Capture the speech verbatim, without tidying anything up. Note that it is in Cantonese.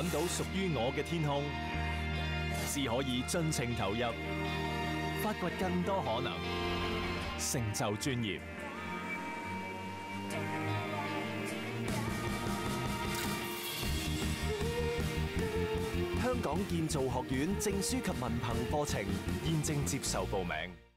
揾到屬於我嘅天空，只可以盡情投入，發掘更多可能，成就專業。香港建造學院證書及文憑課程現正接受報名。